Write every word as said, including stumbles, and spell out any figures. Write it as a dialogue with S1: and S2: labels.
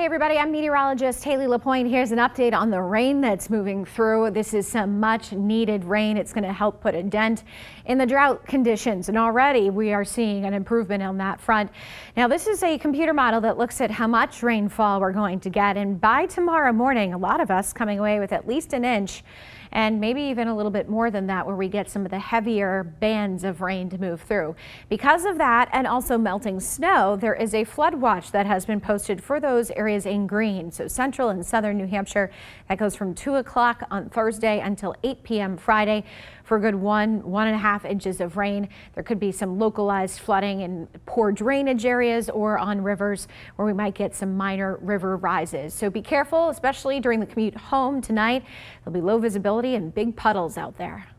S1: Hey everybody, I'm meteorologist Hayley LaPoint. Here's an update on the rain that's moving through. This is some much needed rain. It's going to help put a dent in the drought conditions, and already we are seeing an improvement on that front. Now, this is a computer model that looks at how much rainfall we're going to get, and by tomorrow morning, a lot of us coming away with at least an inch and maybe even a little bit more than that, where we get some of the heavier bands of rain to move through. Because of that, and also melting snow, there is a flood watch that has been posted for those areas in green. So central and southern New Hampshire, that goes from two o'clock on Thursday until eight p m Friday for a good one, one and a half inches of rain. There could be some localized flooding in poor drainage areas or on rivers where we might get some minor river rises. So be careful, especially during the commute home tonight. There'll be low visibility and big puddles out there.